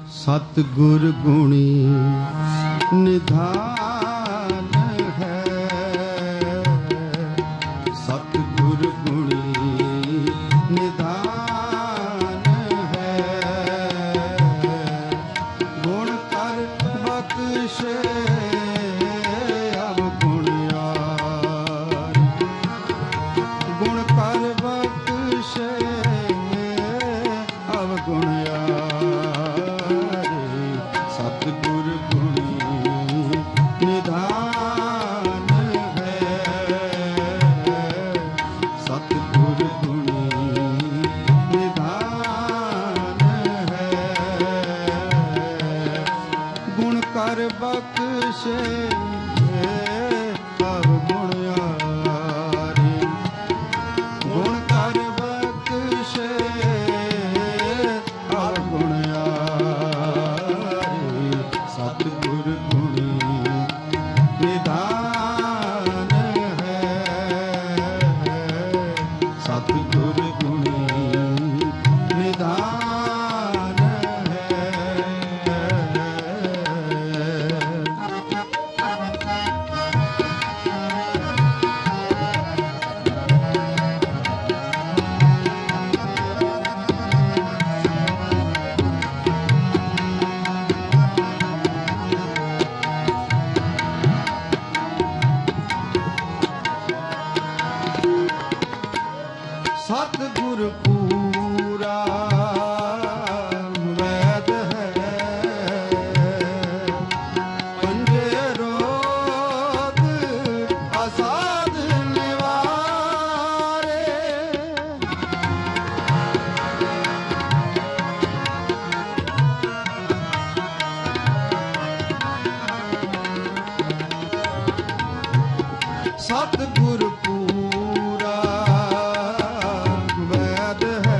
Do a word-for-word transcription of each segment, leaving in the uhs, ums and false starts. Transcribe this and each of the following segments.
सतगुर गुणी निधान है, सतगुर गुणी निधान है, गुण कर बख्शे अब गुणयार, गुण कर बख्शे अब गुणयार। सतगुर गुणी निधान है, सतगुर गुणी निधान है, गुण कर बख्शे अब गुणयारी, गुण कर बख्शे अब गुणयारी। सतगुर गुणी निधान है, सतगुर गुणी निधान है। सतगुर पूरा वैद है, पंजे रोग असाध निवारे, सतगुर पूरा वैद है,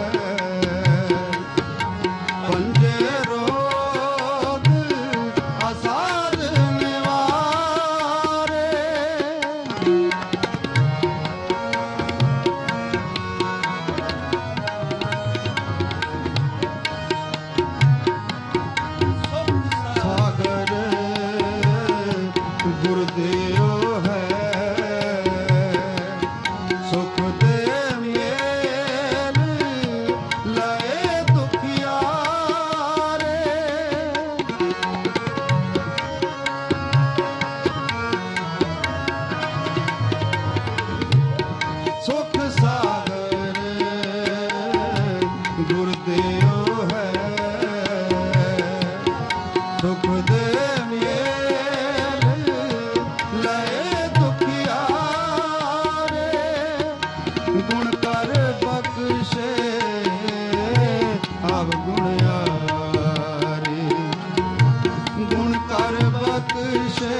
पंजे रोग असाध निवारे, सागर गुरुदेव है, सुख दे मेल लए दुखियारे, सुख सागर गुरुदेव है, सुख दे मेल लए दुखियारे, गुण कर बख्शे अब गुणयारी, गुण कर बख्शे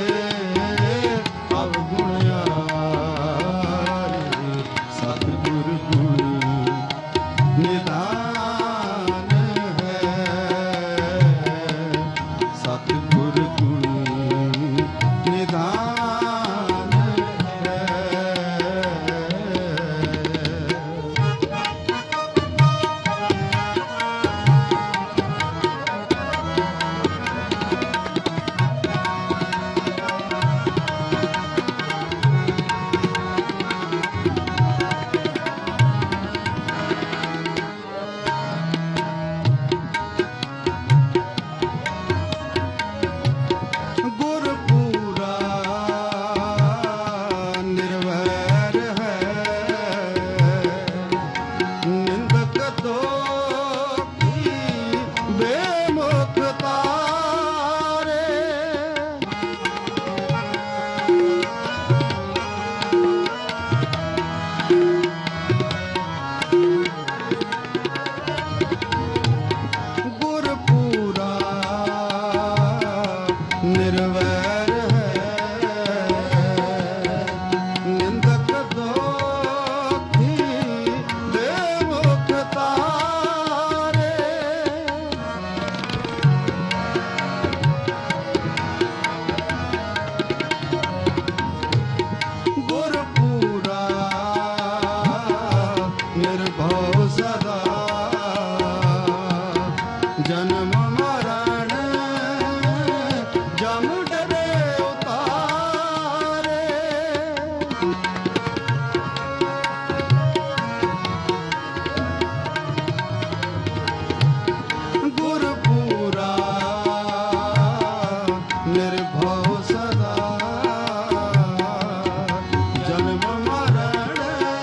अब गुणयारी। सतगुर गुणी निधान है, सतगुर गुणी निधान है। जन्म मरण जम डरे उतारे। गुरपुरा निर्भव सदा जन्म मरण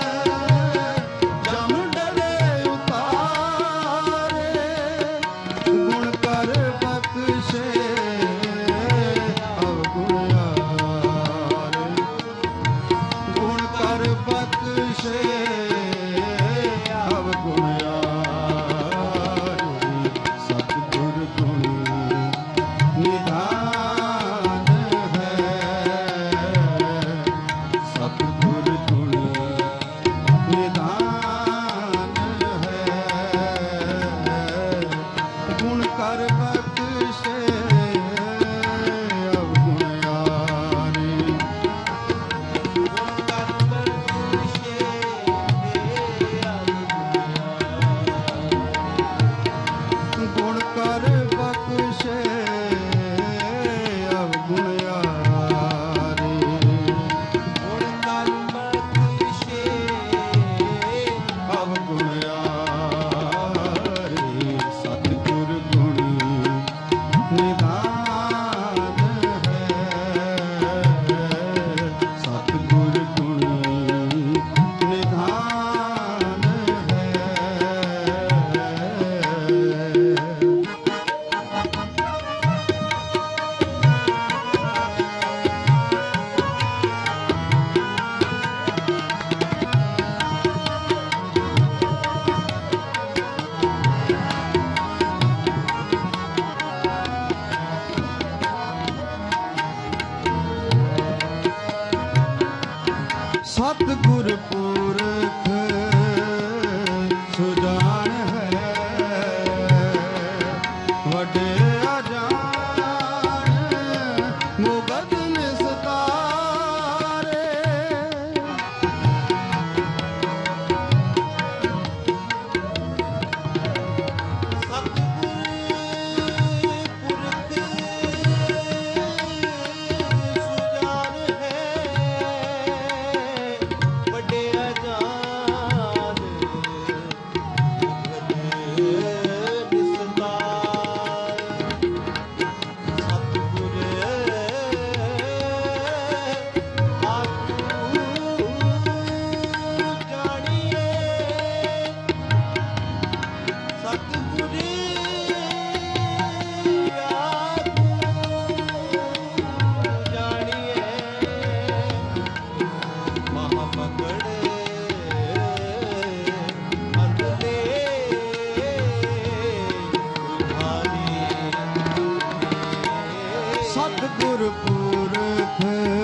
जम डरे उतारे। गुण कर बख्शे अवगुण यारे। गुण कर बख्शे अवगुण यारे। सतगुर गुण निधान है। सतगुर गुण निधान है। गुण कर बख्शे अवगुण यारे। गुण कर बख्शे अवगुण यारे। अवगुण यारे। सतगुर गुण निधान है। सतगुर गुण निधान है। सतगुर पुरख सुजान है। वडे अजान मुगद निस्तारे। सतगुर पुरख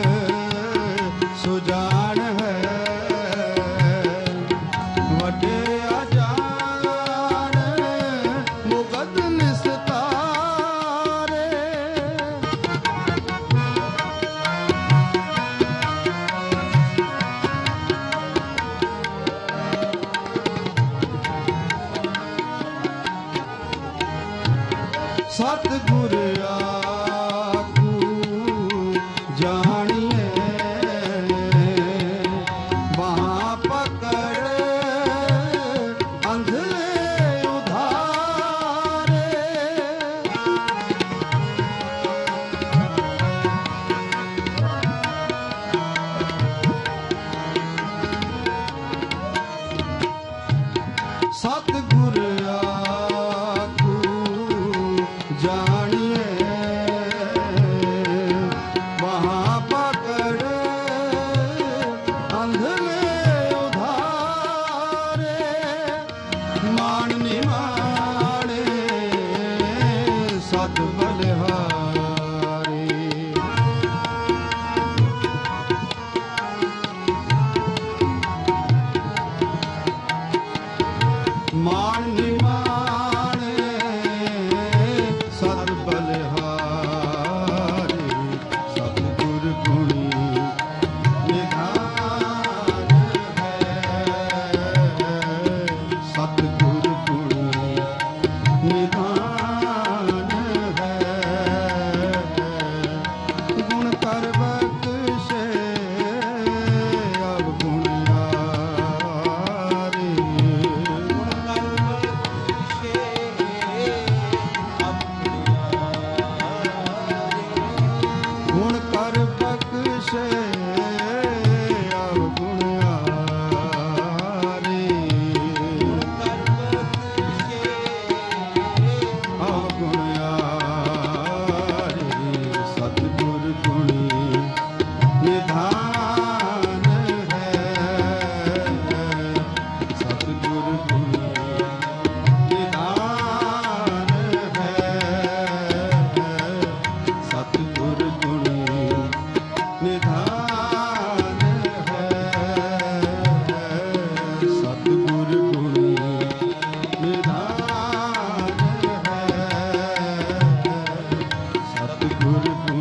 सुजान है। वडे अजान मुगद निस्तारे। सतगुर आखू जानिए वहाँ पकड़ अंधे उधारे। सतगुर आखू जानिए सतगुर